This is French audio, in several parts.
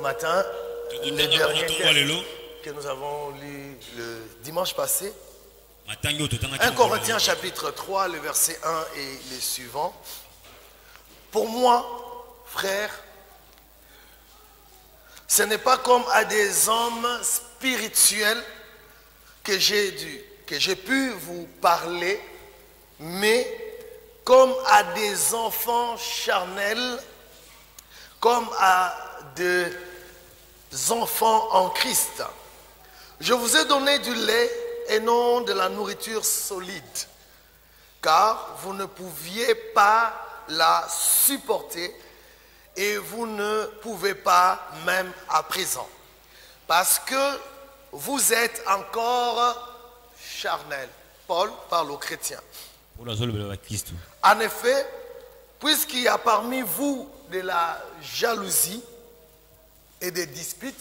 matin les derniers textes que nous avons lus le dimanche passé. 1 Corinthiens chapitre 3, le verset 1 et les suivants. Pour moi, frères, ce n'est pas comme à des hommes spirituels que j'ai pu vous parler, mais comme à des enfants charnels, comme à des enfants en Christ. Je vous ai donné du lait et non de la nourriture solide, car vous ne pouviez pas la supporter et vous ne pouvez pas même à présent, parce que vous êtes encore charnel. Paul parle aux chrétiens. En effet, puisqu'il y a parmi vous de la jalousie et des disputes,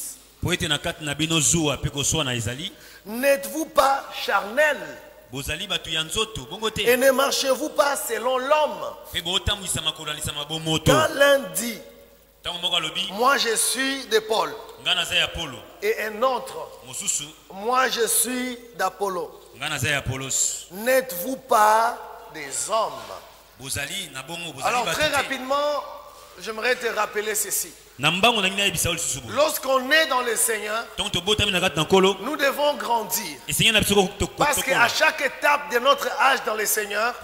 n'êtes-vous pas charnel? Et ne marchez-vous pas selon l'homme? Quand l'un dit, moi je suis de Paul, et un autre, moi je suis d'Apollo, n'êtes-vous pas des hommes? Alors très rapidement, j'aimerais te rappeler ceci. Lorsqu'on est dans le Seigneur, nous devons grandir. Parce qu'à chaque étape de notre âge dans le Seigneur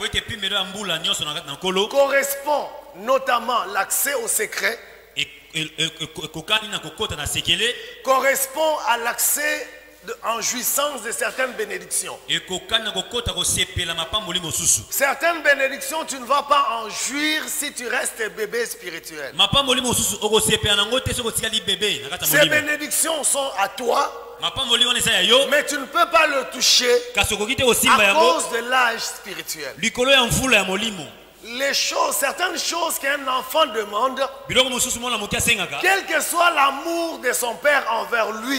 correspond notamment l'accès au secret, correspond à l'accès en jouissance de certaines bénédictions. Certaines bénédictions, tu ne vas pas en jouir si tu restes bébé spirituel. Ces bénédictions sont à toi, mais tu ne peux pas le toucher à cause de l'âge spirituel. Les choses, certaines choses qu'un enfant demande, quel que soit l'amour de son père envers lui,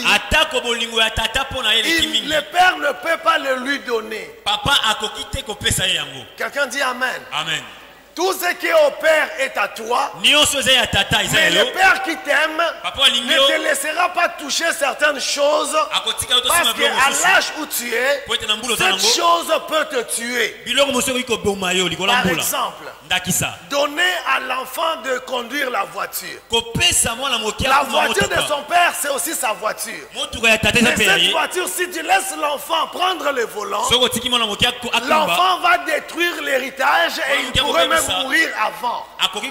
le père ne peut pas le lui donner. Quelqu'un dit Amen. Amen. Tout ce qui est au Père est à toi, mais le Père qui t'aime ne te laissera pas toucher certaines choses, parce qu'à l'âge où tu es, cette chose peut te tuer. Par exemple, donner à l'enfant de conduire la voiture. La voiture de son père, c'est aussi sa voiture. Mais cette voiture, si tu laisses l'enfant prendre le volant, l'enfant va détruire l'héritage et il pourrait même mourir avant.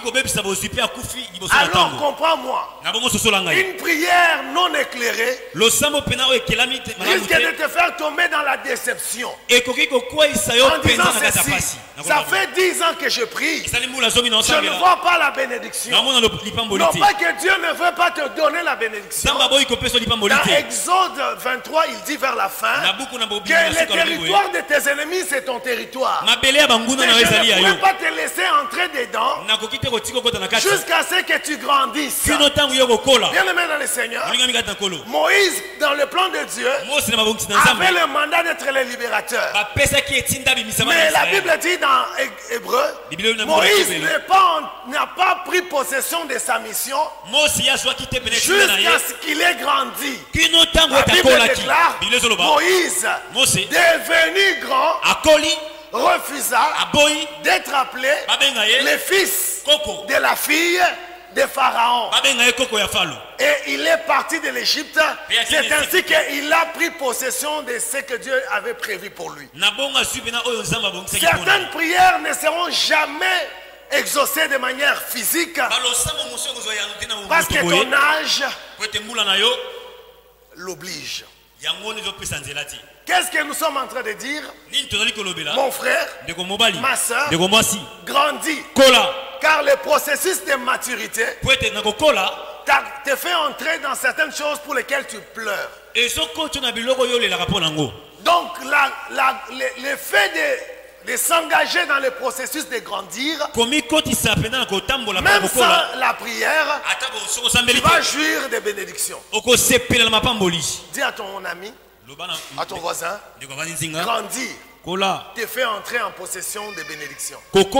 Alors comprends-moi, une prière non éclairée risque de te faire tomber dans la déception en disant ceci: ça fait 10 ans que je prie, je ne vois pas la bénédiction. Non pas que Dieu ne veut pas te donner la bénédiction. Dans Exode 23, il dit vers la fin que le territoire de tes ennemis, c'est ton territoire. Mais je ne pouvais pas te laisser entrer dedans jusqu'à ce que tu grandisses. Bien aimé dans le Seigneur, Moïse, dans le plan de Dieu, avait le mandat d'être le libérateur. Mais la Bible dit dans Hébreu, Moïse n'a pas pris possession de sa mission jusqu'à ce qu'il ait grandi. La Bible déclare, Moïse, devenu grand, refusa d'être appelé le fils de la fille de Pharaon. Et il est parti de l'Égypte. C'est ainsi qu'il a pris possession de ce que Dieu avait prévu pour lui. Certaines prières ne seront jamais exaucées de manière physique, parce que ton âge l'oblige. Qu'est-ce que nous sommes en train de dire? Mon frère, ma soeur, grandis. Car le processus de maturité te fait entrer dans certaines choses pour lesquelles tu pleures. Donc le fait de s'engager dans le processus de grandir, même sans la prière, tu vas jouir des bénédictions. Dis à ton ami, à ton voisin, grandir te fait entrer en possession des bénédictions.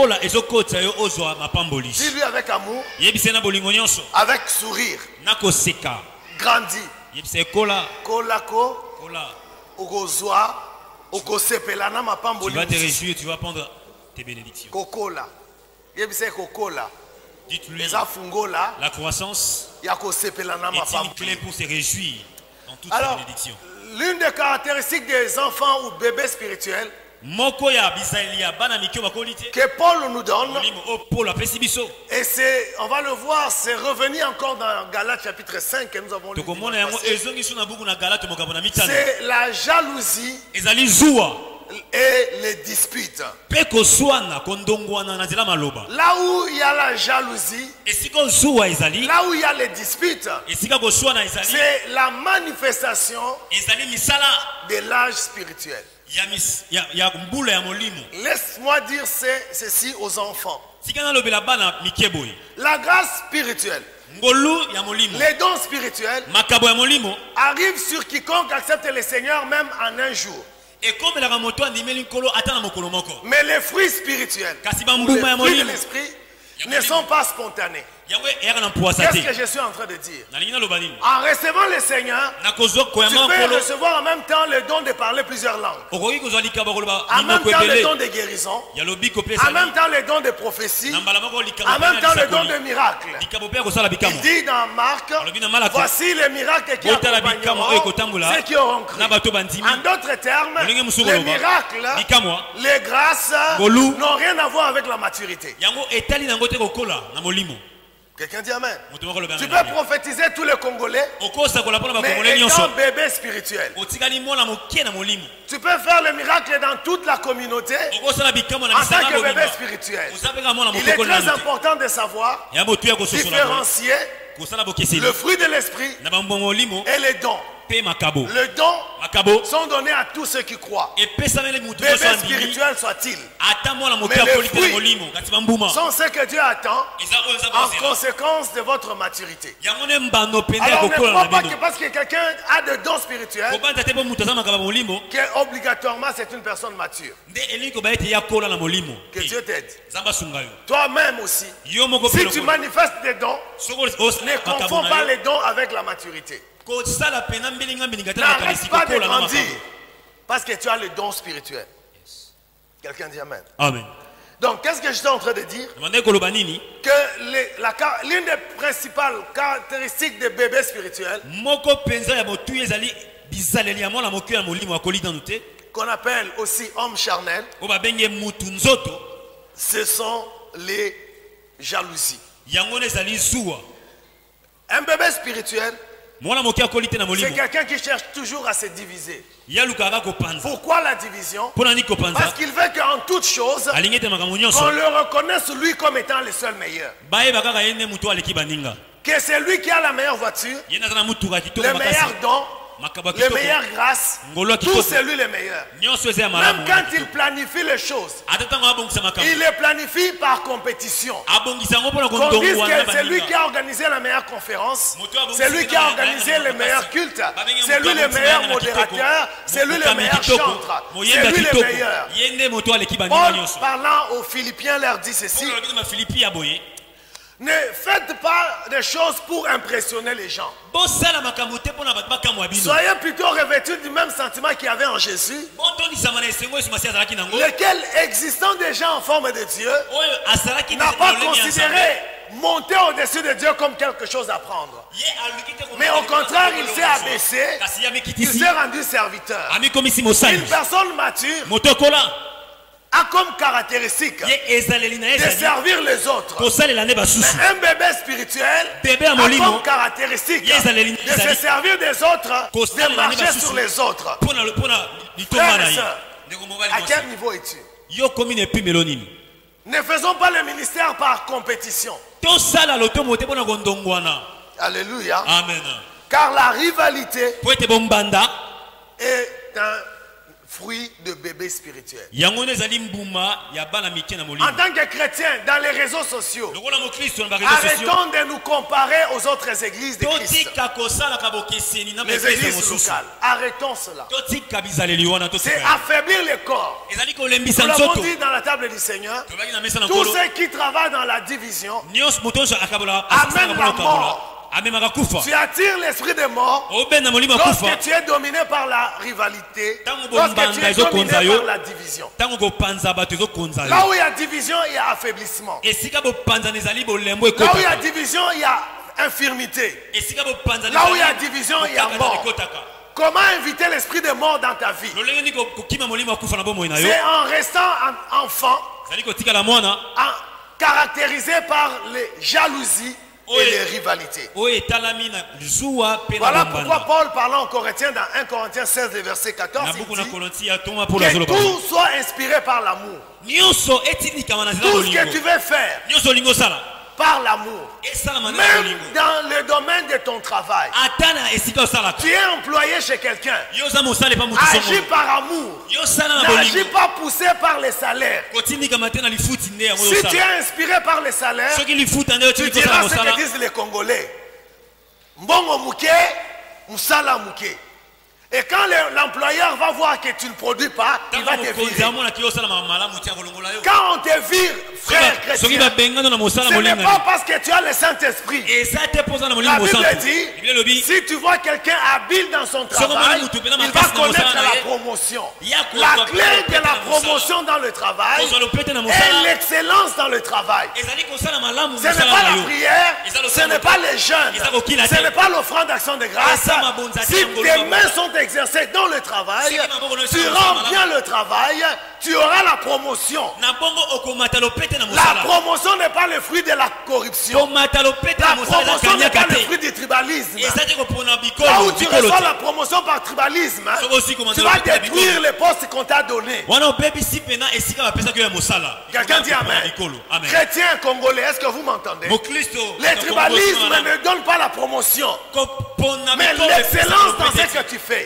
Dis-lui avec amour, avec sourire, grandis. Tu vas te réjouir, tu vas prendre tes bénédictions. Dites-lui, la croissance est une clé pour se réjouir dans toutes ces bénédictions. L'une des caractéristiques des enfants ou bébés spirituels que Paul nous donne, et on va le voir, c'est revenu encore dans Galates chapitre 5 que nous avons lu. C'est la jalousie et les disputes. Là où il y a la jalousie, là où il y a les disputes, c'est la manifestation de l'âge spirituel. Laisse-moi dire ceci aux enfants. La grâce spirituelle, les dons spirituels arrivent sur quiconque accepte le Seigneur même en un jour. Mais les fruits spirituels, les fruits de l'esprit, ne sont pas spontanés. Qu'est-ce que je suis en train de dire? En recevant le Seigneur, tu peux recevoir en même temps le don de parler plusieurs langues, en même temps le don de guérison, en même temps le don de prophétie, en même temps le don de miracle. Il dit dans Marc, voici les miracles qui accompagneront ceux qui auront cru. En d'autres termes, les miracles, les grâces n'ont rien à voir avec la maturité. Quelqu'un dit amen. Tu peux prophétiser tous les Congolais, mais étant bébé spirituel. Tu peux faire le miracle dans toute la communauté en tant que bébé spirituel. Il est très important de savoir différencier le fruit de l'esprit et les dons. Les dons sont donnés à tous ceux qui croient. Bébé spirituel soit-il. Mais les fruits sont ce que Dieu attend en conséquence de votre maturité. Alors ne crois pas que parce que quelqu'un a de dons spirituels qu'obligatoirement c'est une personne mature. Que Dieu t'aide. Toi-même aussi, si tu manifestes des dons, ne confonds pas les dons avec la maturité. N'arrête pas de grandir parce que tu as le don spirituel. Quelqu'un dit amen. Amen. Donc qu'est-ce que je suis en train de dire? Que l'une des principales caractéristiques des bébés spirituels, qu'on appelle aussi hommes charnels, ce sont les jalousies. Un bébé spirituel, c'est quelqu'un qui cherche toujours à se diviser. Pourquoi la division? Parce qu'il veut qu'en toute chose, on le reconnaisse lui comme étant le seul meilleur. Que c'est lui qui a la meilleure voiture, le meilleur don, les meilleures grâces, tout c'est lui le meilleur. Même quand il planifie les choses, il les planifie par compétition. Qu'on dise que c'est lui qui a organisé la meilleure conférence, c'est lui qui a organisé le meilleur culte, c'est lui le meilleur modérateur, c'est lui le meilleur chantre, c'est lui le meilleur. Paul, parlant aux Philippiens, leur dit ceci: ne faites pas des choses pour impressionner les gens. Soyez plutôt revêtus du même sentiment qu'il y avait en Jésus, lequel, existant déjà en forme de Dieu, n'a pas considéré monter au-dessus de Dieu comme quelque chose à prendre. Mais au contraire, il s'est abaissé, il s'est rendu serviteur. Une personne mature a comme caractéristique de servir les autres. Mais un bébé spirituel a comme caractéristique de se servir des autres, de marcher sur les autres. Frères et sœurs, à quel niveau es-tu? Ne faisons pas le ministère par compétition. Alléluia. Amen. Car la rivalité est un fruit de bébé spirituel. En tant que chrétien, dans les réseaux sociaux, arrêtons de nous comparer aux autres églises de Christ. Les églises locales. Arrêtons cela. C'est affaiblir le corps. Nous l'avons dit dans la table du Seigneur. Tous ceux qui travaillent dans la division amènent la mort. Tu attires l'esprit de mort lorsque tu es dominé par la rivalité, lorsque tu es dominé par la division. Là où il y a division, il y a affaiblissement. Là où il y a division, il y a infirmité. Là où il y a division, il y a mort. Comment inviter l'esprit de mort dans ta vie? C'est en restant enfant, caractérisé par les jalousies et les rivalités. Voilà pourquoi Paul, parlant aux Corinthiens dans 1 Corinthiens 16, verset 14, il dit que tout soit inspiré par l'amour. Tout ce que tu veux faire par l'amour, même dans le domaine de ton travail. Tu es employé chez quelqu'un, agis par amour, n'agis pas poussé par les salaires. Si tu es inspiré par les salaires, tu diras ce que disent les Congolais: Mbongo mouké, moussala mouké. Et quand l'employeur va voir que tu ne produis pas, il va te virer. Quand on te vire, frère chrétien, ce n'est pas parce que tu as le Saint-Esprit. La Bible dit, si tu vois quelqu'un habile dans son travail, il va connaître la promotion. La clé de la promotion dans le travail est l'excellence dans le travail. Ce n'est pas la prière, ce n'est pas les jeûnes, ce n'est pas l'offrande d'action de grâce. Si tes mains sont exercées dans le travail, tu rends bien le travail, tu auras la promotion. La promotion n'est pas le fruit de la corruption. La promotion n'est pas le fruit du tribalisme. Là où tu reçois la promotion par tribalisme, tu vas détruire les postes qu'on t'a donnés. Quelqu'un dit amen. Chrétien congolais, est-ce que vous m'entendez? Le tribalisme ne donne pas la promotion, mais l'excellence dans ce que tu fais.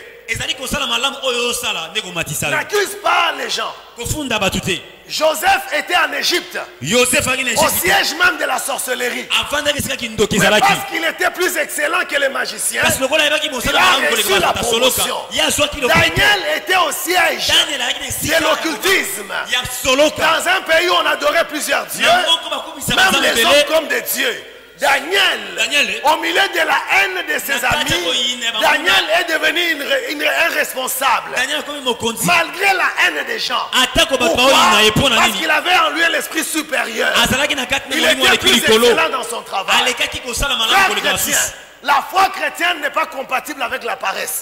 N'accuse pas les gens. Joseph était en Égypte, au siège même de la sorcellerie. Mais parce qu'il était plus excellent que les magiciens, il a reçu la promotion. Daniel était au siège de l'occultisme. Dans un pays où on adorait plusieurs dieux, même les hommes comme des dieux. Daniel, au milieu de la haine de ses amis, Daniel est devenu un responsable. Malgré la haine des gens. Pourquoi? Parce qu'il avait en lui l'esprit supérieur. Il était plus excellent dans son travail. Frère chrétien, la foi chrétienne n'est pas compatible avec la paresse.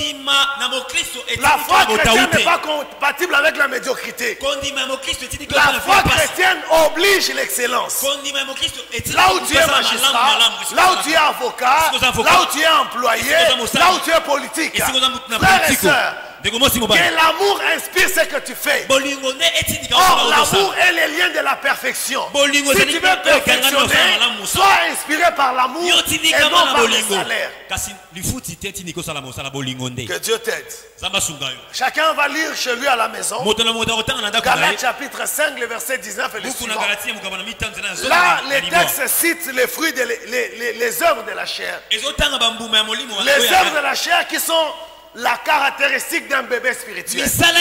La foi chrétienne n'est pas compatible avec la médiocrité. La foi chrétienne oblige l'excellence. Là où tu es magistrat, là où tu es avocat, là où tu es employé, là où tu es politique. Frères et sœurs, que l'amour inspire ce que tu fais. Or, l'amour est le lien de la perfection. Si tu veux perfectionner, sois inspiré par l'amour et non par le salaire. Que Dieu t'aide. Chacun va lire chez lui à la maison. Galates chapitre 5, le verset 19 et le suivant. Là, les textes citent les fruits, les œuvres de la chair. Les œuvres de la chair qui sont la caractéristique d'un bébé spirituel. Il cite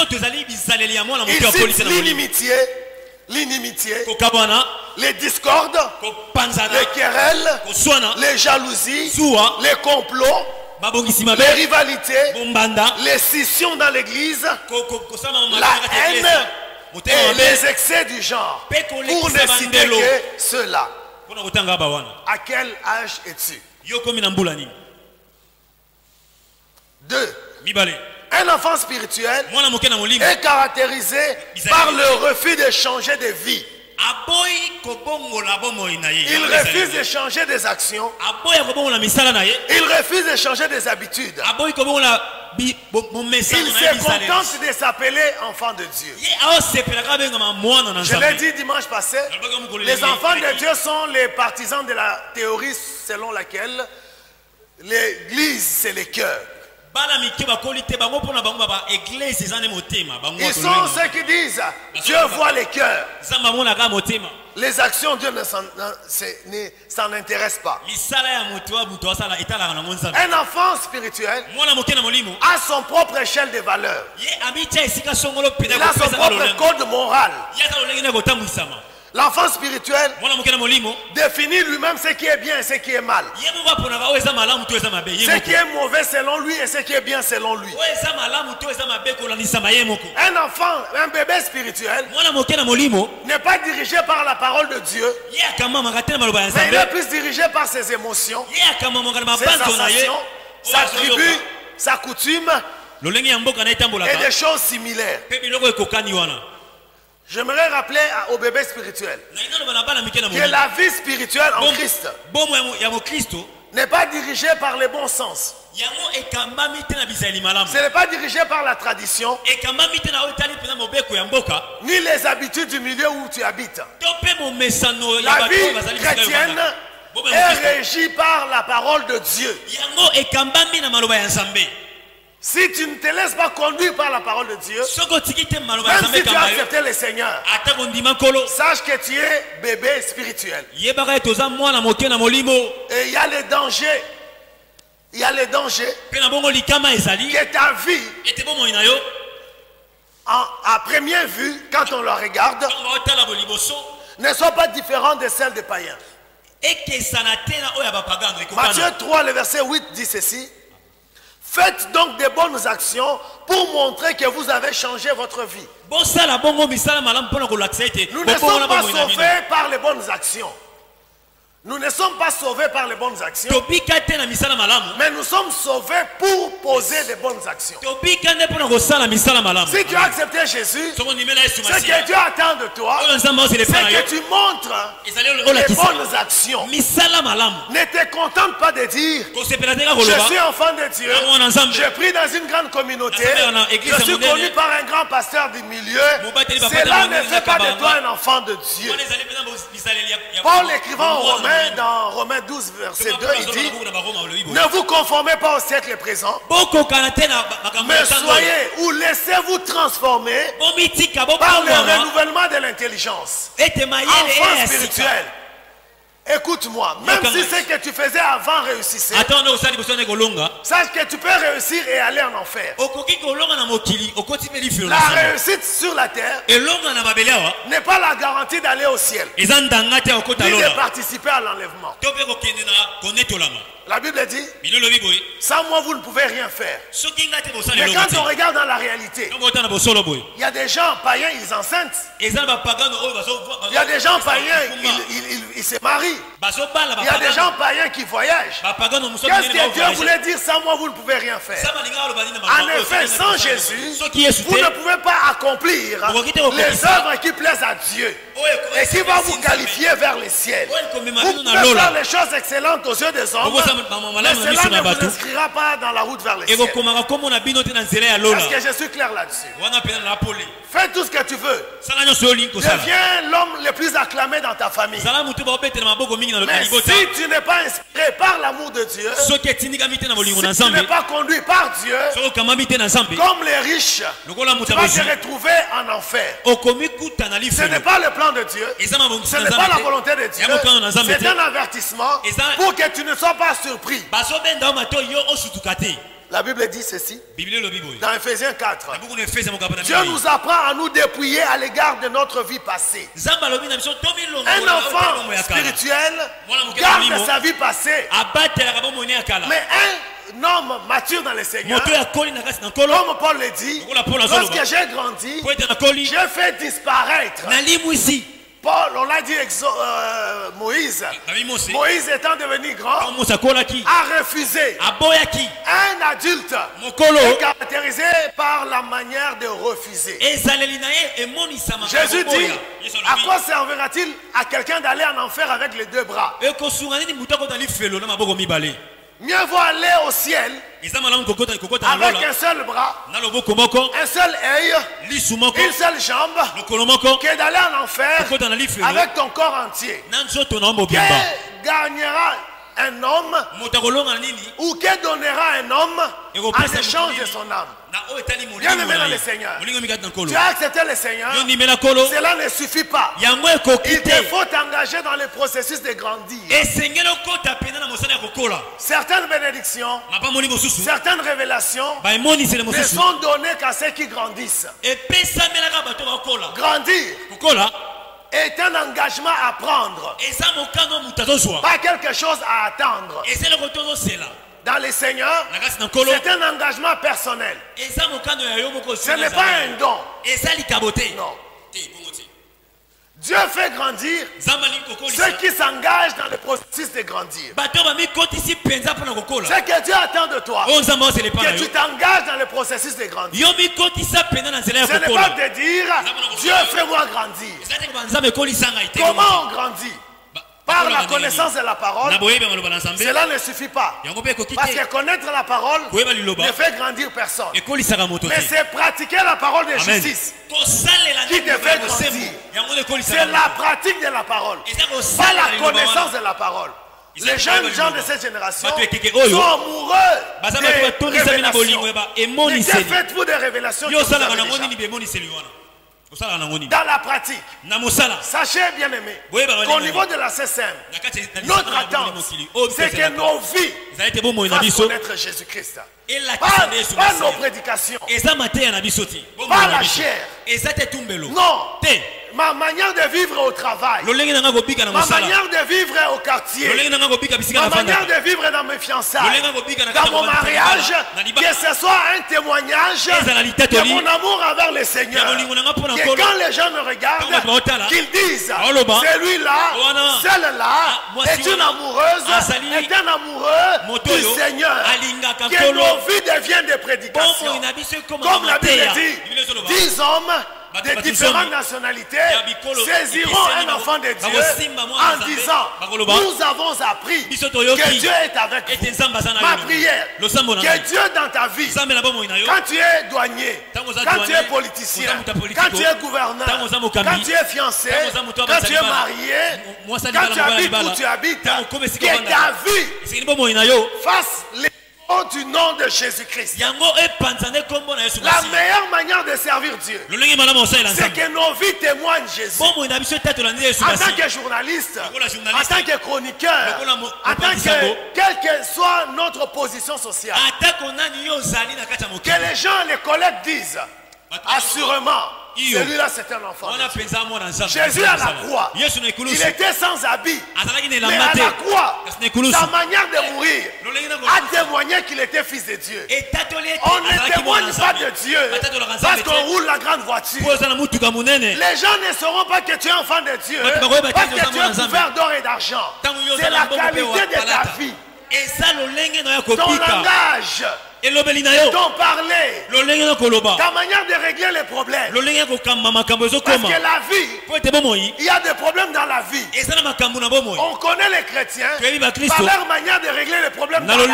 l'inimitié, les discordes, les querelles, les jalousies, les complots, les rivalités, les scissions dans l'église, la haine et les excès du genre, pour ne citer que ceux-là. À quel âge es-tu? 2. Un enfant spirituel est caractérisé par le refus de changer de vie. Il refuse de changer des actions. Il refuse de changer des habitudes. Il se contente de s'appeler enfant de Dieu. Je l'ai dit dimanche passé, les enfants de Dieu sont les partisans de la théorie selon laquelle l'église c'est le cœur. Ils sont ceux qui disent Dieu voit les cœurs. Les actions, Dieu ne s'en intéresse pas. Un enfant spirituel a son propre échelle de valeurs. Il a son propre code moral. L'enfant spirituel définit lui-même ce qui est bien et ce qui est mal. Ce qui est mauvais selon lui et ce qui est bien selon lui. Un enfant, un bébé spirituel n'est pas dirigé par la parole de Dieu, mais il est plus dirigé par ses émotions, ses sensations, sa tribu, sa coutume et des choses similaires. J'aimerais rappeler au bébé spirituel que la vie spirituelle en Christ n'est pas dirigée par les bons sens. Ce n'est pas dirigé par la tradition, ni les habitudes du milieu où tu habites. La vie chrétienne est régie par la parole de Dieu. Si tu ne te laisses pas conduire par la parole de Dieu, même si tu as accepté le Seigneur, sache que tu es bébé spirituel. Et il y a les dangers. Il y a les dangers que ta vie, à première vue, quand on la regarde, ne soit pas différente de celle des païens. Matthieu 3, le verset 8 dit ceci. Faites donc des bonnes actions pour montrer que vous avez changé votre vie. Nous ne sommes pas sauvés par les bonnes actions. Nous ne sommes pas sauvés par les bonnes actions, mais nous sommes sauvés pour poser des bonnes actions. Si tu as accepté Jésus, ce que Dieu attend de toi, c'est que tu montres les bonnes actions. Ne te contente pas de dire je suis enfant de Dieu, je prie dans une grande communauté, je suis connu par un grand pasteur du milieu. Cela ne fait pas de toi un enfant de Dieu. Paul écrivant aux Romains, dans Romains 12 verset 2, il dit ne vous conformez pas au siècle présent, mais soyez ou laissez-vous transformer par le renouvellement de l'intelligence. Enfant spirituel, écoute-moi, même si ce que tu faisais avant réussissait, sache que tu peux réussir et aller en enfer. La réussite sur la terre n'est pas la garantie d'aller au ciel, ni de participer à l'enlèvement. La Bible dit, sans moi vous ne pouvez rien faire. Mais quand on regarde dans la réalité, il y a des gens païens, ils enceintent. Il y a des gens païens, ils se marient. Il y a des gens païens qui voyagent. Qu'est-ce que Dieu voulait dire, sans moi vous ne pouvez rien faire? En effet, sans Jésus, vous ne pouvez pas accomplir les œuvres qui plaisent à Dieu et qui vont vous qualifier vers les ciels. Vous pouvez faire les choses excellentes aux yeux des hommes, mais cela ne vous inscrira pas dans la route vers les ciels. Est-ce que je suis clair là-dessus? Fais tout ce que tu veux. Deviens l'homme le plus acclamé dans ta famille. Mais si tu n'es pas inspiré par l'amour de Dieu, si tu n'es pas conduit par Dieu, comme les riches, tu vas te retrouver en enfer. Ce n'est pas le plan de Dieu, ce n'est pas la volonté de Dieu, c'est un avertissement pour que tu ne sois pas surpris. La Bible dit ceci dans Ephésiens 4. Dieu nous apprend à nous dépouiller à l'égard de notre vie passée. Un enfant spirituel garde sa vie passée, mais un homme mature dans le Seigneur, comme Paul le dit, lorsque j'ai grandi, j'ai fait disparaître. Paul, on l'a dit, Moïse étant devenu grand, a refusé. Un adulte est caractérisé par la manière de refuser. Jésus dit, à quoi servira-t-il à quelqu'un d'aller en enfer avec les deux bras? Mieux vaut aller au ciel avec un seul bras, un seul œil, une seule jambe, que d'aller en enfer avec ton corps entier. un homme ou que donnera un homme en échange de son âme. Bien aimé dans le Seigneur, tu as accepté le Seigneur, cela ne suffit pas. Il te faut t'engager dans le processus de grandir. Certaines bénédictions, certaines révélations ne sont données qu'à ceux qui grandissent. Grandir est un engagement à prendre, pas quelque chose à attendre. Dans le Seigneur, c'est un engagement personnel. Ce n'est pas un don. Non. Dieu fait grandir ceux qui s'engagent dans le processus de grandir. Ce que Dieu attend de toi, que tu t'engages dans le processus de grandir. Ce n'est pas de dire Dieu fais-moi grandir. Comment on grandit? Par la connaissance de la parole, cela ne suffit pas. Parce que connaître la parole ne fait grandir personne. Mais c'est pratiquer la parole de justice qui te fait grandir. C'est la pratique de la parole, pas la connaissance de la parole. Les jeunes gens de cette génération sont amoureux des révélations. Mais qu'est-ce fait pour des révélations? Dans la pratique, sachez bien aimé qu'au niveau de la CCM, notre attente, c'est que nos vies fassent connaître Jésus-Christ. Pas nos prédications, pas la chair. Non, ma manière de vivre au travail, ma manière de vivre au quartier, ma manière de vivre dans mes fiançailles, dans mon mariage, que ce soit un témoignage de mon amour envers le Seigneur. Que quand les gens me regardent, qu'ils disent celui-là, celle-là est une amoureuse, est un amoureux du Seigneur. Que nos vies deviennent des prédications. Comme la Bible dit, 10 hommes de différentes nationalités saisiront un enfant de Dieu en disant nous avons appris que Dieu est avec vous. Ma prière, que Dieu dans ta vie, quand tu es douanier, quand tu es politicien, quand tu es gouverneur, quand tu es fiancé, quand tu es marié, quand tu habites où tu habites, que ta vie fasse les du nom de Jésus-Christ. La meilleure manière de servir Dieu, c'est que nos vies témoignent Jésus. En tant que journaliste, en tant que chroniqueur, en tant que quelle que soit notre position sociale, que les gens, les collègues disent assurément, celui-là c'est un enfant. Jésus à la croix, il était sans habit, mais à la croix, sa manière de mourir a témoigné qu'il était fils de Dieu. On ne témoigne pas de Dieu parce qu'on roule la grande voiture. Les gens ne sauront pas que tu es enfant de Dieu parce que tu es couvert d'or et d'argent. C'est la qualité de ta vie, ton langage, ton parler, ta manière de régler les problèmes. Parce que la vie, il y a des problèmes dans la vie. On connaît les chrétiens par leur manière de régler les problèmes dans la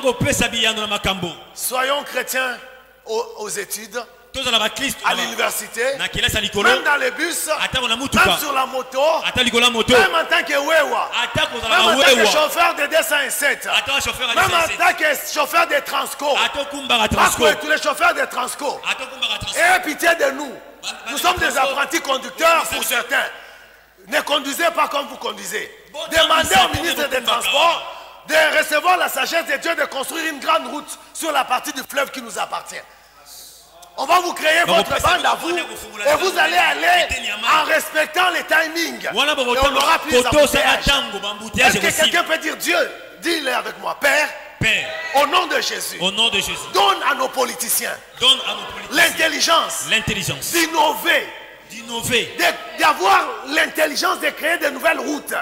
vie. Soyons chrétiens aux études, à l'université, même dans les bus, même sur la moto, même en tant que wewa, même en tant que chauffeur de 207, même en tant que chauffeur de Transco, tous les chauffeurs de Transco. Ayez pitié de nous. Nous sommes des apprentis conducteurs pour certains. Ne conduisez pas comme vous conduisez. Demandez au ministre des Transports de recevoir la sagesse de Dieu de construire une grande route sur la partie du fleuve qui nous appartient. On va vous créer votre bande à vous et vous allez aller en respectant les timings. Et on aura plus d'embouteillages. Est-ce que quelqu'un peut dire Dieu? Dis-le avec moi. Père, au nom de Jésus, donne à nos politiciens l'intelligence d'innover, d'avoir l'intelligence de créer de nouvelles routes.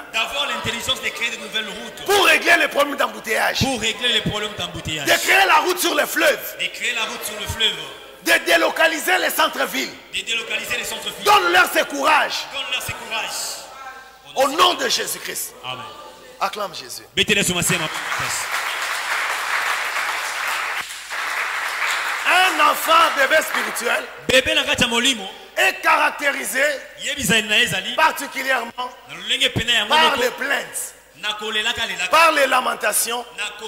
Pour régler les problèmes d'embouteillage. De créer la route sur le fleuve. De délocaliser les centres-villes. Donne-leur ce courage. Au nom de Jésus-Christ. Acclame Jésus. Un enfant bébé spirituel est caractérisé particulièrement par les plaintes. par les lamentations,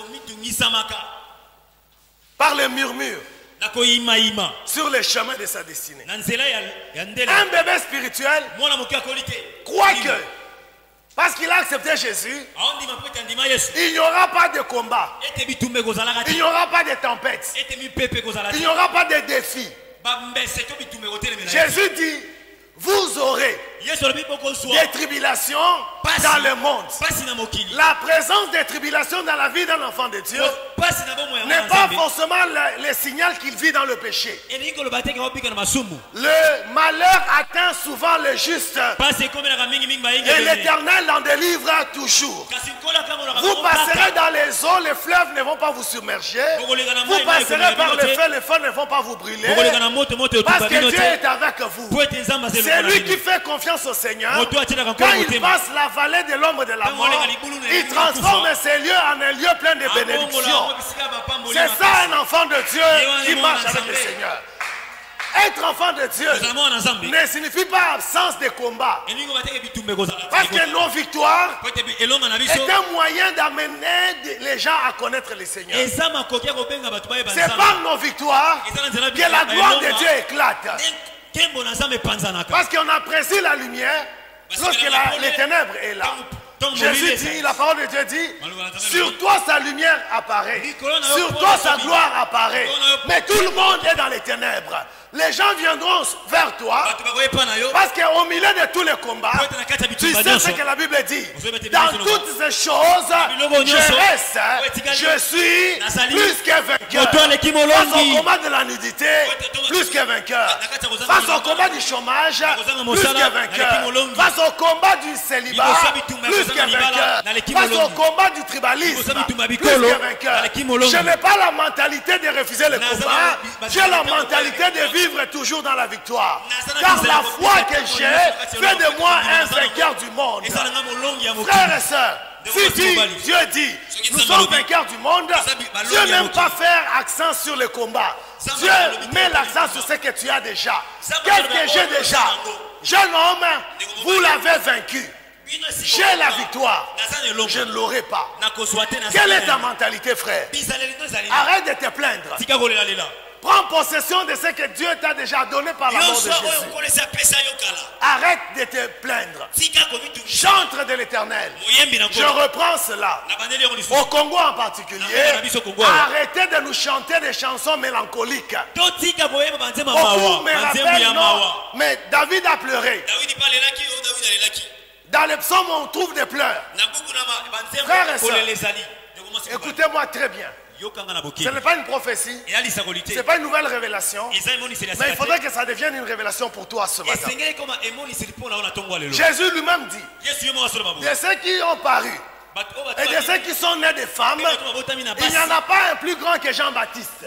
par les murmures sur les chemins de sa destinée. Un bébé spirituel croit que parce qu'il a accepté Jésus, il n'y aura pas de combat, il n'y aura pas de tempête, il n'y aura pas de défis. Jésus dit, vous aurez des tribulations dans le monde. La présence des tribulations dans la vie d'un enfant de Dieu n'est pas forcément le signal qu'il vit dans le péché. Le malheur atteint souvent le juste et l'Éternel en délivre toujours. Vous passerez dans les eaux, les fleuves ne vont pas vous submerger. Vous passerez par le feu, les feux ne vont pas vous brûler. Parce que Dieu est avec vous. C'est lui qui fait confiance au Seigneur. Quand il passe la vallée de l'ombre de la mort, il transforme ces lieux en un lieu plein de bénédictions. C'est ça un enfant de Dieu qui marche avec le Seigneur. Être enfant de Dieu ne signifie pas absence de combat. Parce que nos victoires est un moyen d'amener les gens à connaître le Seigneur. C'est par nos victoires que la gloire de Dieu éclate. Parce qu'on apprécie la lumière lorsque les ténèbres est là. Jésus dit, la parole de Dieu dit, sur toi sa lumière apparaît, sur toi sa gloire apparaît, mais tout le monde est dans les ténèbres. Les gens viendront vers toi parce qu'au milieu de tous les combats, tu sais ce que la Bible dit. Dans toutes ces choses, je reste, je suis plus que vainqueur. Face au combat de la nudité, plus que vainqueur. Face au combat du chômage, plus que vainqueur. Face au combat du célibat, plus que vainqueur. Face au combat du tribalisme, plus que vainqueur. Je n'ai pas la mentalité de refuser le combat, j'ai la mentalité de vivre toujours dans la victoire. Car la foi que j'ai fait de moi un vainqueur du monde. Frères et sœurs, si Dieu dit, nous sommes vainqueurs du monde, Dieu n'aime pas faire accent sur le combat. Dieu met l'accent sur ce que tu as déjà. Qu'est-ce que j'ai déjà? Jeune homme, vous l'avez vaincu. J'ai la victoire. Je ne l'aurai pas. Quelle est ta mentalité, frère? Arrête de te plaindre. Prends possession de ce que Dieu t'a déjà donné par l'amour de Jésus. Arrête de te plaindre. Chantre de l'Éternel. Je reprends cela. Au Congo en particulier, arrêtez de nous chanter des chansons mélancoliques. Beaucoup me rappellent, non, mais David a pleuré. Dans les psaumes, on trouve des pleurs. Frères et sœurs, écoutez-moi très bien. Ce n'est pas une prophétie, ce n'est pas une nouvelle révélation, mais il faudrait que ça devienne une révélation pour toi ce matin. Jésus lui-même dit, de ceux qui ont paru et de ceux qui sont nés des femmes, il n'y en a pas un plus grand que Jean-Baptiste.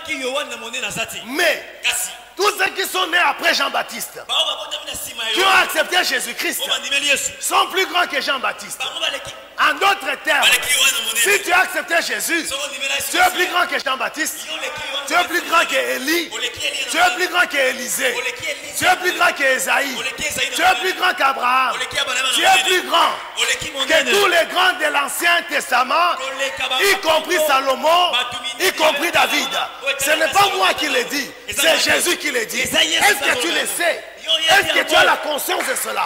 Mais tous ceux qui sont nés après Jean-Baptiste, qui ont accepté Jésus-Christ, sont plus grands que Jean-Baptiste. En d'autres termes, si tu as accepté Jésus, tu es plus grand que Jean-Baptiste, tu es plus grand qu'Élie, tu es plus grand qu'Élisée, tu es plus grand qu'Ésaïe, tu es plus grand qu'Abraham, tu es plus grand que tous les grands de l'Ancien Testament, y compris Salomon, y compris David. Ce n'est pas moi qui le dis, c'est Jésus qui le dit. Est-ce que tu le sais? Est-ce que tu as la conscience de cela?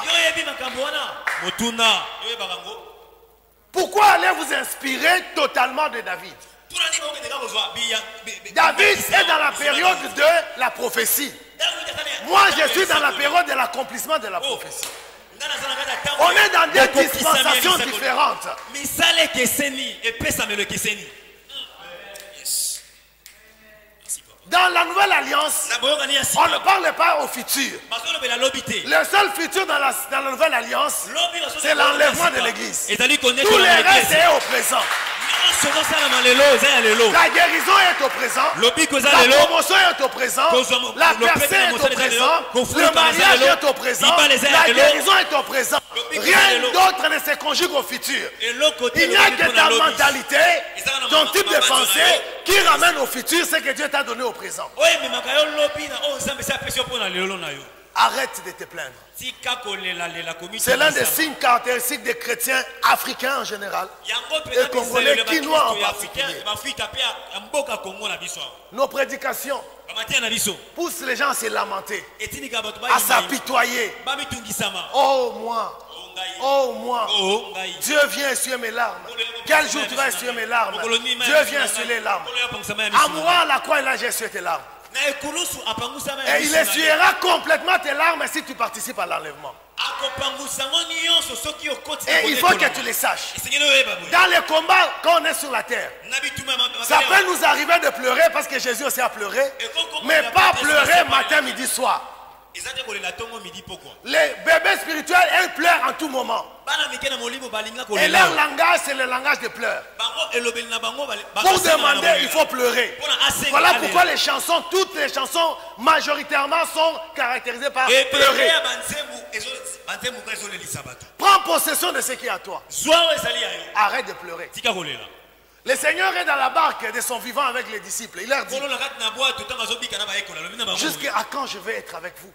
Pourquoi allez vous inspirer totalement de David? David est dans la période de la prophétie. Moi, je suis dans la période de l'accomplissement de la prophétie. On est dans des dispensations différentes. Dans la nouvelle alliance, on ne parle pas au futur. Le seul futur dans la nouvelle alliance, c'est l'enlèvement de l'église. Tout le reste est au présent. La guérison est au présent. La promotion est au présent. La percée est au présent. Le mariage est au présent. La guérison est au présent. Rien d'autre ne se conjugue au futur. Il n'y a que ta mentalité, ton type de pensée qui ramène au futur ce que Dieu t'a donné au présent. arrête de te plaindre. C'est l'un des signes caractéristiques des chrétiens africains en général et congolais, quinois en particulier. Nos prédications poussent les gens à se lamenter, à s'apitoyer. Oh moi, oh moi, Dieu vient essuyer mes larmes. Quel jour tu vas essuyer mes larmes? Dieu vient essuyer les larmes. À moi, à la croix, là, j'ai essuyé tes larmes. Et il essuiera complètement tes larmes si tu participes à l'enlèvement. Et il faut que tu les saches. Dans les combats, quand on est sur la terre, ça peut nous arriver de pleurer parce que Jésus aussi a pleuré, mais pas pleurer matin, midi, soir. Les bébés spirituels, ils pleurent en tout moment. Et leur langage, c'est le langage de pleurs. Pour demander, il faut pleurer. Voilà pourquoi les chansons, toutes les chansons, majoritairement, sont caractérisées par pleurer. Prends possession de ce qui est à toi. Arrête de pleurer. Le Seigneur est dans la barque de son vivant avec les disciples. Il leur dit: jusqu'à quand je vais être avec vous?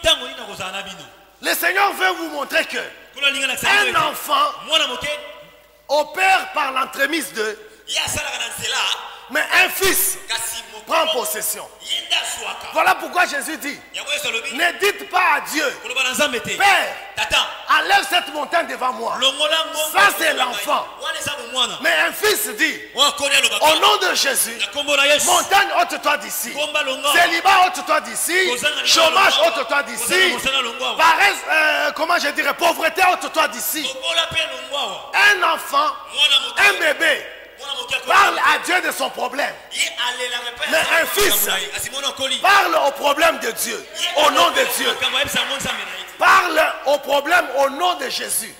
Le Seigneur veut vous montrer que un enfant opère par l'entremise de, mais un fils prend possession. Voilà pourquoi Jésus dit: ne dites pas à Dieu, Père, enlève cette montagne devant moi. Ça c'est l'enfant. Mais un fils dit: au nom de Jésus, montagne, ôte-toi d'ici. Célibat, ôte-toi d'ici. Chômage, ôte-toi d'ici. Paresse, comment je dirais, pauvreté, ôte-toi d'ici. Un enfant, un bébé parle à Dieu de son problème. Mais un fils parle au problème de Dieu, au nom de Dieu. Parle au problème au nom de Jésus.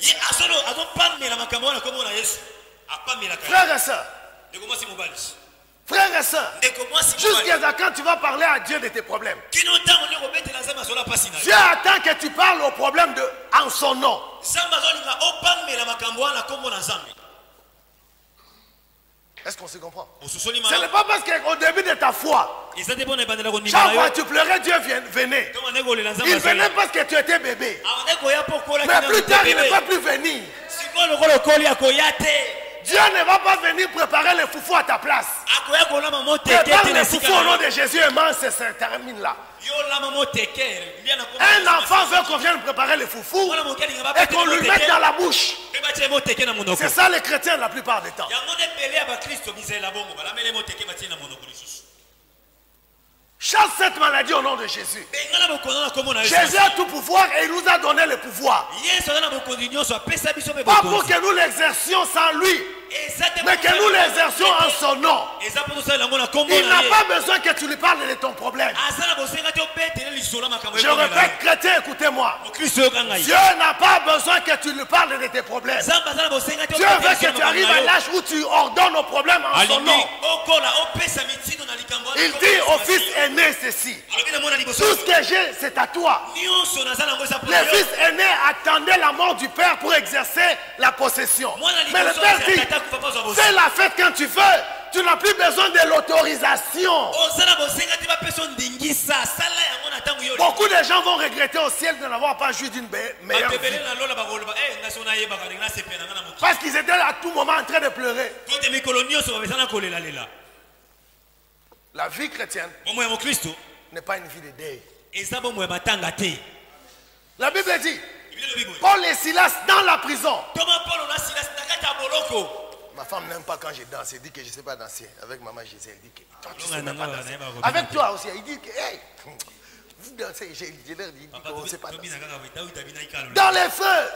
Frères et sœurs, frères et sœurs, jusqu'à quand tu vas parler à Dieu de tes problèmes? Dieu attend que tu parles au problème en son nom. Est-ce qu'on se comprend? Ce n'est pas parce qu'au début de ta foi, chaque fois tu pleurais, Dieu venait. Il venait parce que tu étais bébé. Mais plus tard, il ne va plus venir. Dieu ne va pas venir préparer les foufous à ta place. Prépare les foufous au nom de Jésus et mange, ça se termine là. Un enfant veut qu'on vienne préparer les foufous et qu'on lui mette dans la bouche. C'est ça les chrétiens la plupart du temps. Chasse cette maladie au nom de Jésus. Jésus a tout pouvoir et il nous a donné le pouvoir. Pas pour que nous l'exercions sans lui, mais que nous l'exercions en son nom. Il n'a pas besoin que tu lui parles de ton problème. Je répète, chrétien, écoutez-moi. Dieu n'a pas besoin que tu lui parles de tes problèmes. Dieu veut que tu arrives à l'âge où tu ordonnes nos problèmes en son nom. Il dit au fils aîné ceci: tout ce que j'ai, c'est à toi. Le fils aîné attendait la mort du père pour exercer la possession. Mais le père dit: fais la fête quand tu veux. Tu n'as plus besoin de l'autorisation. Beaucoup de gens vont regretter au ciel de n'avoir pas joui d'une meilleure vie. Parce qu'ils étaient à tout moment en train de pleurer. La vie chrétienne n'est pas une vie de deuil. La Bible dit: Paul et Silas dans la prison. Ma femme n'aime pas quand je danse. Elle dit que je ne sais pas danser. Avec maman Gisèle, elle dit que toi, tu ne sais même pas danser. Avec toi aussi, il dit que hey, vous dansez. Je leur dis qu'on ne sait pas danser. Dans les feux.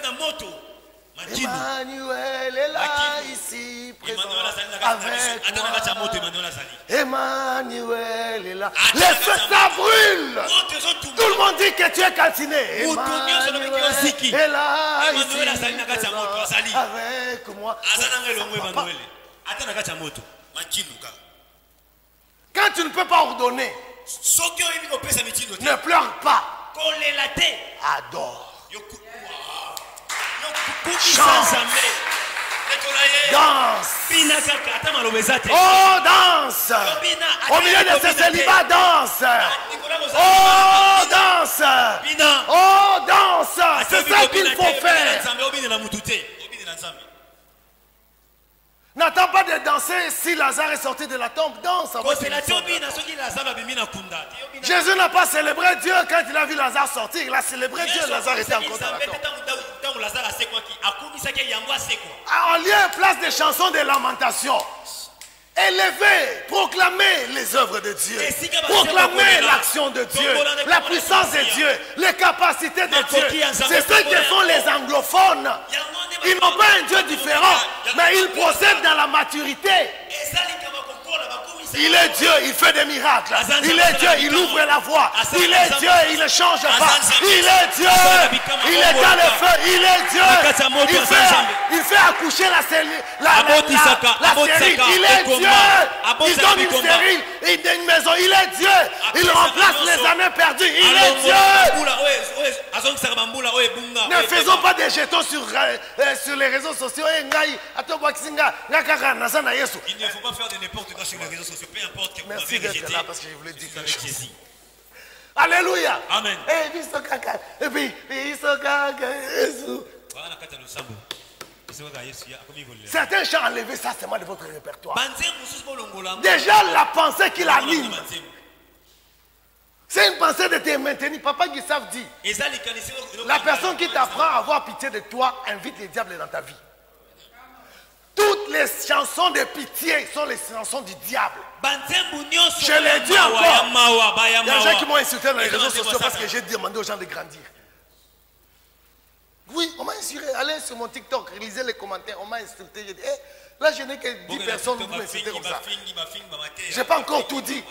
Emmanuel est là, ici, présent avec moi. Emmanuel est là. Les feux, ça brûle. Tout le monde dit que tu es calciné. Emmanuel est là, ici, présent avec moi. Quand tu ne peux pas ordonner, ne pleure pas. Adore. Chante. Danse. Oh, danse. Au milieu de ces célibats, danse. Oh, danse. Oh, danse. C'est ça qu'il faut faire. N'attends pas de danser si Lazare est sorti de la tombe. Danse. Jésus n'a pas célébré Dieu quand il a vu Lazare sortir. Il a célébré Dieu. Lazare était encore dans la tombe. En lieu et place des chansons de lamentation, élevez, proclamez les œuvres de Dieu, proclamez l'action de Dieu, la puissance de Dieu, les capacités de Dieu. C'est ce que font les anglophones. Ils n'ont pas un Dieu différent, mais ils procèdent dans la maturité. Il est Dieu, il fait des miracles. Il est Dieu, il ouvre la voie. Il est Dieu, il ne change pas. Il est Dieu, il est dans le feu. Il est Dieu, il fait accoucher la stérile. Il est Dieu, il donne une stérile, il donne une maison. Il est Dieu, il remplace les années perdues. Il est Dieu. Ne faisons pas des jetons sur les réseaux sociaux. Il ne faut pas faire de n'importe quoi sur les réseaux sociaux. Peu importe que vous merci m'avez d'être là parce que je voulais dire quelque chose. Alléluia. Amen. Et puis, certains chants enlevés, ça c'est moi de votre répertoire. Déjà la pensée qu'il anime, c'est une pensée de te maintenir. Papa Gisav dit, la personne qui t'apprend à avoir pitié de toi invite les diables dans ta vie. Toutes les chansons de pitié sont les chansons du diable. Je l'ai dit encore. Il y a des gens qui m'ont insulté dans les réseaux sociaux parce que j'ai demandé aux gens de grandir. Oui, on m'a insulté. Allez sur mon TikTok, lisez les commentaires. On m'a insulté. J'ai dit, hey, là je n'ai que 10 personnes qui m'insultent comme ça. Je n'ai pas encore tout dit.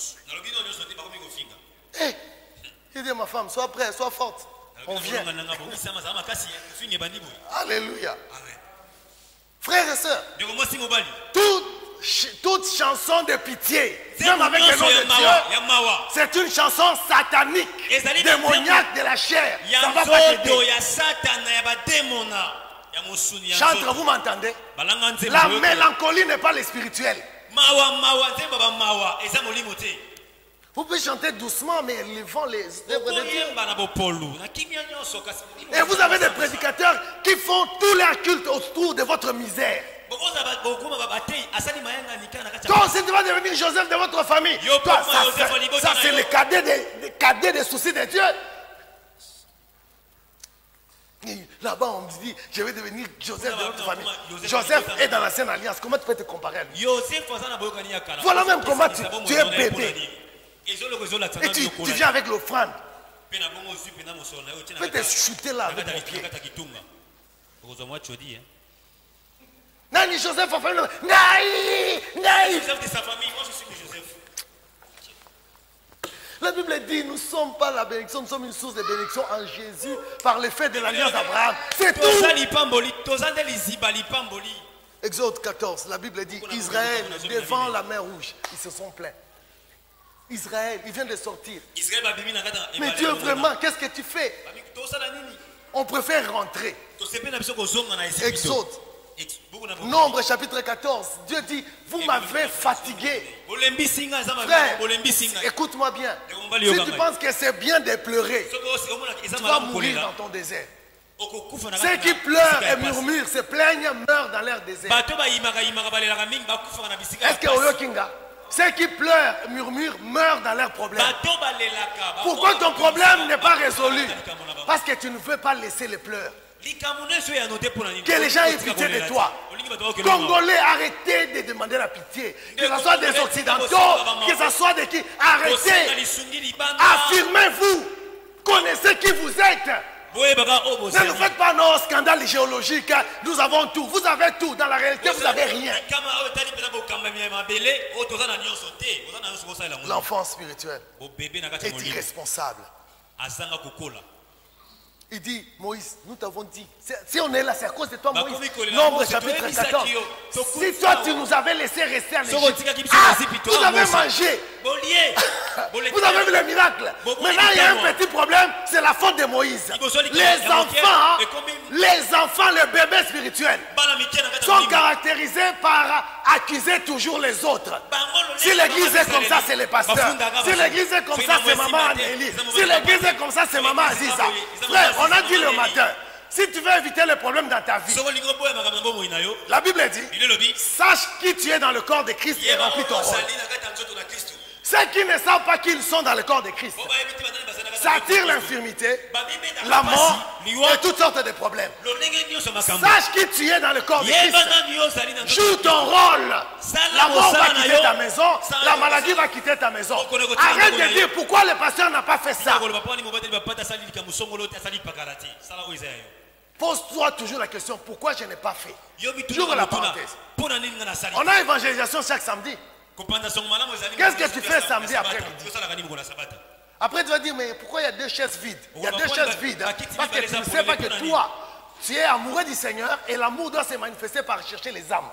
Hey, j'ai dit à ma femme, sois prête, sois forte. On vient. Alléluia. Frères et sœurs, toute chanson de pitié, même avec le nom de Dieu, c'est une chanson satanique, démoniaque de la chair. Ça ne va pas t'aider. Chantre, vous m'entendez? La mélancolie n'est pas le spirituel. Vous pouvez chanter doucement, mais élevant les œuvres de Dieu. Et vous avez des prédicateurs qui font tout leur culte autour de votre misère. Toi aussi, tu vas devenir Joseph de votre famille. Toi, ça c'est le cadet des soucis de Dieu. Là-bas, on me dit, je vais devenir Joseph de votre famille. Joseph est dans l'ancienne alliance. Comment tu peux te comparer à lui? Voilà même comment tu es bébé. Et tu viens avec l'offrande. Tu peux te chuter là avec mon pied. Nani Joseph a fait le... Joseph de sa famille, moi je suis Joseph. La Bible dit, nous ne sommes pas la bénédiction, nous sommes une source de bénédiction en Jésus par l'effet de l'alliance d'Abraham. C'est tout. Exode 14, la Bible dit, Israël, devant la mer rouge, ils se sont plaints. Israël, il vient de sortir. Mais Dieu, vraiment, qu'est-ce que tu fais? On préfère rentrer. Exode. Nombre chapitre 14. Dieu dit, vous m'avez fatigué. Frère, écoute-moi bien. Si tu penses que c'est bien de pleurer, tu vas mourir dans ton désert. Ceux qui pleurent et murmurent, se plaignent, meurent dans leur désert. Est-ce que Oyokinga? Ceux qui pleurent et murmurent meurent dans leurs problèmes. Pourquoi ton problème n'est pas résolu? Parce que tu ne veux pas laisser les pleurs. Que les gens aient pitié de toi. Congolais, arrêtez de demander la pitié. Que ce soit des Occidentaux, que ce soit de qui. Arrêtez. Affirmez-vous. Connaissez qui vous êtes. Ne nous faites pas nos scandales géologiques. Nous avons tout. Vous avez tout. Dans la réalité, vous n'avez rien. L'enfant spirituel est irresponsable. Il dit, Moïse, nous t'avons dit, si on est là, c'est à cause de toi, Moïse. Nombre chapitre 14. Si toi, tu nous avais laissé rester en Égypte, vous avez mangé. Vous avez vu le miracle. Maintenant, il y a un petit problème, c'est la faute de Moïse. Les enfants, les bébés spirituels, sont caractérisés par accuser toujours les autres. Si l'église est comme ça, c'est les pasteurs. Si l'église est comme ça, c'est maman Anélie. Si l'église est comme ça, c'est maman Aziza. Frère, on a dit le matin. Si tu veux éviter les problèmes dans ta vie, la Bible dit, sache qui tu es dans le corps de Christ et remplis ton rôle. Ceux qui ne savent pas qu'ils sont dans le corps de Christ, ça attire l'infirmité, la mort et toutes sortes de problèmes. Sache qui tu es dans le corps de Christ. Joue ton rôle. La mort va quitter ta maison, la maladie va quitter ta maison. Arrête de dire pourquoi le pasteur n'a pas fait ça. Pose-toi toujours la question, pourquoi je n'ai pas fait? J'ouvre la parenthèse. On a évangélisation chaque samedi. Qu'est-ce que tu fais samedi après-midi? Après tu vas dire, mais pourquoi il y a deux chaises vides? Il y a deux chaises vides parce que tu ne sais pas que toi, tu es amoureux du Seigneur et l'amour doit se manifester par chercher les âmes.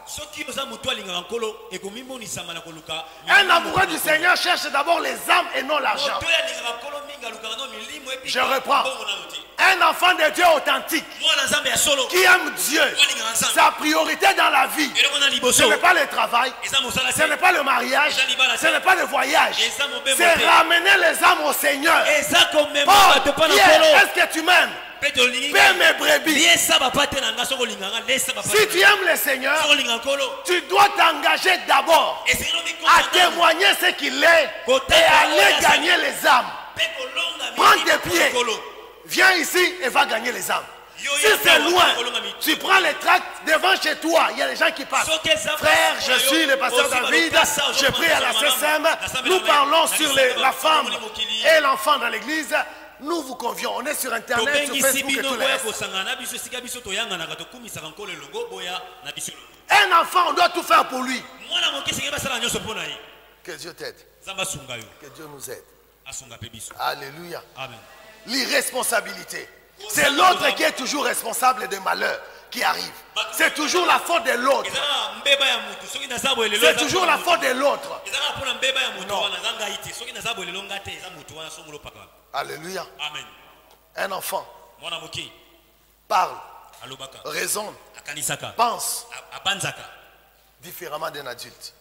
Un amoureux du Seigneur cherche d'abord les âmes et non l'argent. Je reprends. Un enfant de Dieu authentique qui aime Dieu, sa priorité dans la vie, ce n'est pas le travail, ce n'est pas le mariage, ce n'est pas le voyage, c'est ramener les âmes au Seigneur. Oh, est-ce que tu m'aimes? Paie mes brebis. Si tu aimes le Seigneur, tu dois t'engager d'abord à témoigner ce qu'il est et aller gagner les âmes. Prends tes pieds, viens ici et va gagner les âmes. Si c'est loin, tu prends les tracts devant chez toi. Il y a des gens qui passent. Frère, je suis le pasteur David. Je prie à la CSM. Nous parlons sur la femme et l'enfant dans l'église. Nous vous convions. On est sur Internet, sur Facebook et tout le reste. Un enfant, on doit tout faire pour lui. Que Dieu t'aide. Que Dieu nous aide. Alléluia. L'irresponsabilité. C'est l'autre qui est toujours responsable des malheurs qui arrivent. C'est toujours la faute de l'autre. C'est toujours la faute de l'autre. Alléluia. Amen. Un enfant parle, raisonne, pense différemment d'un adulte.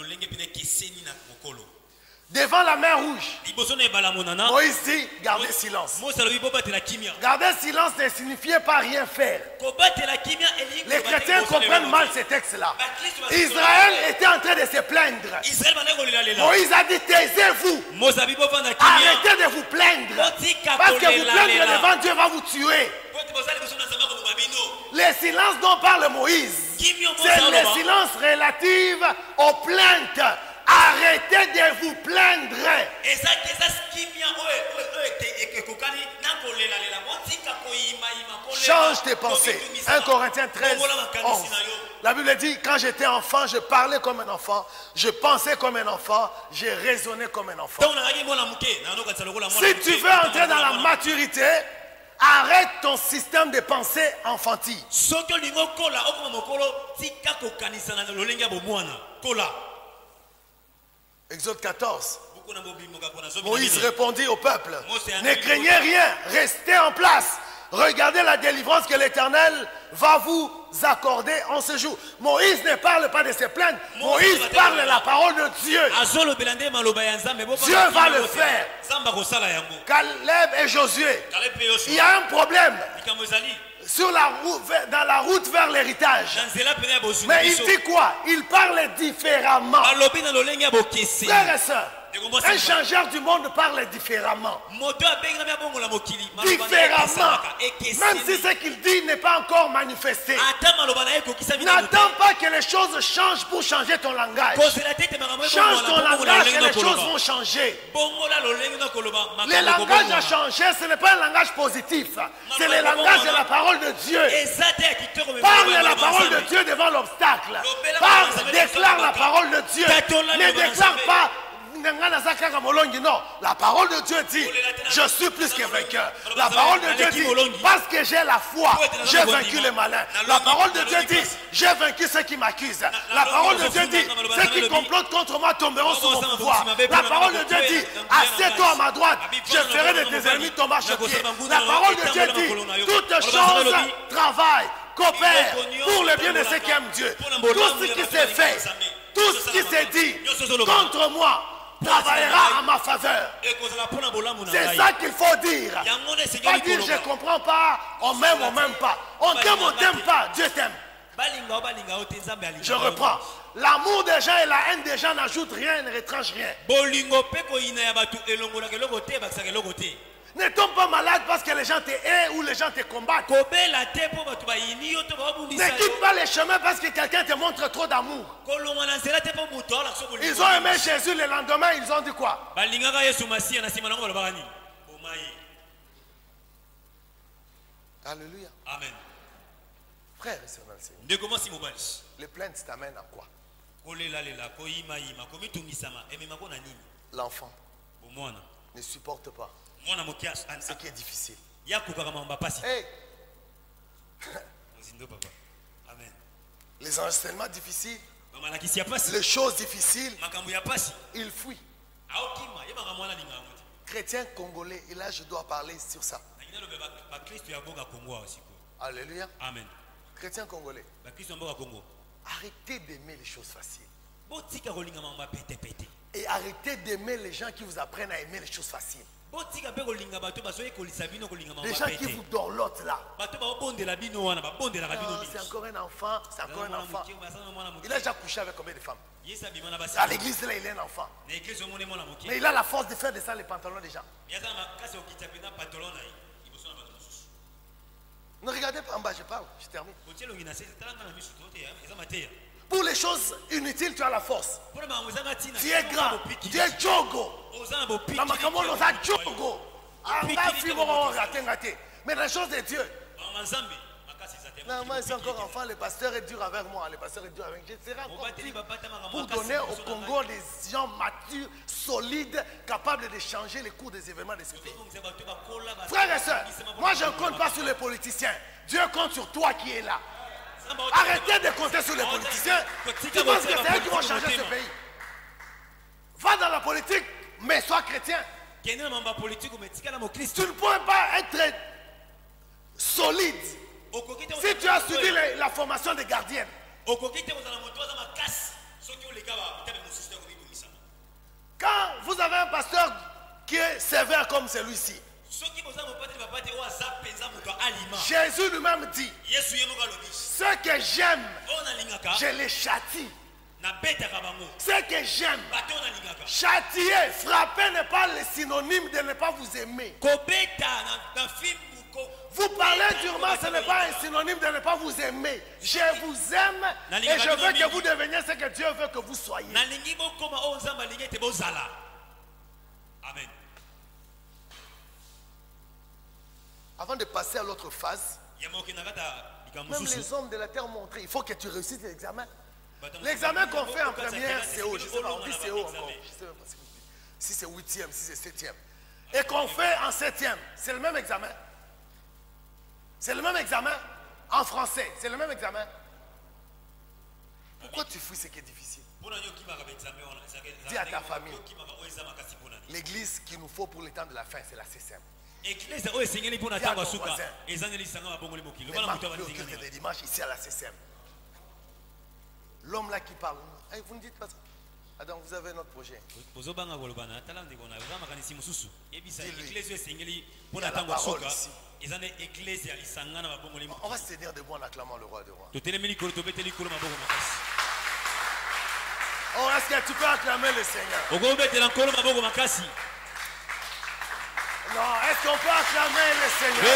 Devant la mer rouge, Moïse dit, gardez silence. Garder silence ne signifiait pas rien faire. Les chrétiens comprennent mal ces textes-là. Israël était en train de se plaindre. Moïse a dit, taisez-vous. Arrêtez de vous plaindre. Parce que vous plaindre devant Dieu va vous tuer. Le silence dont parle Moïse, c'est le silence relatif aux plaintes. Arrêtez de vous plaindre. Change tes pensées. 1 Corinthiens 13, 11. La Bible dit, quand j'étais enfant, je parlais comme un enfant, je pensais comme un enfant, je raisonnais comme un enfant. Si tu veux entrer dans la maturité, arrête ton système de pensée enfantille. Exode 14. Moïse répondit au peuple, ne craignez rien, restez en place. Regardez la délivrance que l'Éternel va vous accorder en ce jour. Moïse ne parle pas de ses plaintes. Moïse parle de la parole de Dieu. Dieu va le faire. Caleb et Josué, il y a un problème dans la route vers l'héritage. Mais il dit quoi? Il parle différemment. Frères et sœurs, un changeur du monde parle différemment. Différemment. Même si ce qu'il dit n'est pas encore manifesté. N'attends pas que les choses changent pour changer ton langage. Change ton langage et les choses vont changer. Le langage a changé, ce n'est pas un langage positif. C'est le langage de la parole de Dieu. Parle la parole de Dieu devant l'obstacle. Déclare la parole de Dieu. Ne déclare pas. Non, la parole de Dieu dit, je suis plus que vainqueur. La parole de Dieu dit, parce que j'ai la foi, j'ai vaincu les malins. La parole de Dieu dit, j'ai vaincu ceux qui m'accusent. La parole de Dieu dit, ceux qui complotent contre moi tomberont sous mon pouvoir. La parole de Dieu dit, assieds-toi à ma droite, je ferai de tes ennemis ton marchepied. La parole de Dieu dit, toutes choses travaillent, coopèrent pour le bien de ceux qui aiment Dieu. Tout ce qui s'est fait Tout ce qui s'est dit contre moi travaillera en ma faveur. C'est ça qu'il faut dire. Pas dire je ne comprends pas, on m'aime pas. On t'aime pas, Dieu t'aime. Je reprends. L'amour des gens et la haine des gens n'ajoutent rien, ne retranche rien. Ne tombe pas malade parce que les gens te haïssent ou les gens te combattent. Ne quitte pas les chemins parce que quelqu'un te montre trop d'amour. Ils ont aimé Jésus le lendemain, ils ont dit quoi? Alléluia. Amen. Frère et sœur dans le Seigneur, les plaintes t'amènent à quoi? L'enfant ne supporte pas ce qui est difficile. Hey. Les enseignements difficiles, les choses difficiles, il fuit. Chrétien congolais, et là je dois parler sur ça. Alléluia. Amen. Chrétien congolais, arrêtez d'aimer les choses faciles. Et arrêtez d'aimer les gens qui vous apprennent à aimer les choses faciles. Les gens qui vous dorlotent là. C'est encore un enfant, c'est encore un enfant. Il a déjà couché avec combien de femmes? À l'église là, il est un enfant. Mais il a la force de faire descendre les pantalons des gens. Ne regardez pas en bas, je parle, je termine. Pour les choses inutiles, tu as la force. Tu es grand, tu es Djogo. Mais les choses de Dieu. Non, moi, c'est encore enfant, le pasteur est dur avec moi. Le pasteur est dur avec moi. Je serai encore pour donner au Congo des gens matures, solides, capables de changer les cours des événements de ce pays. Frères et sœurs, moi, je ne compte pas sur les politiciens. Dieu compte sur toi qui es là. Arrêtez de compter sur les politiciens. Tu penses que c'est eux qui vont changer ce pays? Va dans la politique, mais sois chrétien. Tu ne peux pas être solide si tu as suivi la formation des gardiennes. Quand vous avez un pasteur qui est sévère comme celui-ci, Jésus lui-même dit, ceux que j'aime, je les châtie. Ce que j'aime, châtier, frapper n'est pas le synonyme de ne pas vous aimer. Vous parlez durement, ce n'est pas un synonyme de ne pas vous aimer. Je vous aime et je veux que vous deveniez ce que Dieu veut que vous soyez. Amen. Avant de passer à l'autre phase, même les hommes de la terre ont montré, il faut que tu réussisses l'examen. L'examen qu'on fait en première, CO, je sais pas, on dit CO encore. Je sais même pas si c'est 8e, si c'est 7e. Et qu'on fait en 7e, c'est le même examen. C'est le même examen en français, c'est le même examen. Pourquoi tu fuis ce qui est difficile? Dis à ta famille, l'église qu'il nous faut pour le temps de la fin, c'est la CCM. Dis à ton voisin, les culte des dimanches ici à la CCM. L'homme là qui parle, vous ne dites pas ça. Adam, vous avez notre projet. Dis-lui, il y a la parole ici. On va se tenir debout en acclamant le roi des rois. Oh, est-ce que tu peux acclamer le Seigneur? Non, est-ce qu'on peut acclamer le Seigneur?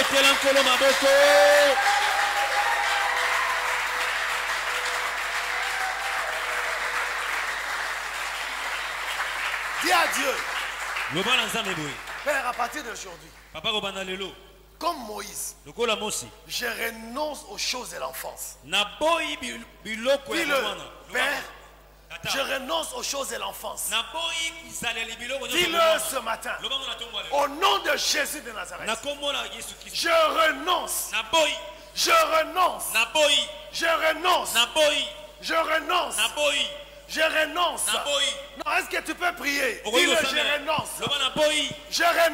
Dis à Dieu, Père, à partir d'aujourd'hui, comme Moïse, je renonce aux choses de l'enfance. Dis-le, Père, je renonce aux choses de l'enfance. Dis-le ce matin. Au nom de Jésus de Nazareth. Je renonce. Je renonce. Je renonce. Je renonce. Je renonce. Non, est-ce que tu peux prier? Dis-le, je renonce. Je renonce.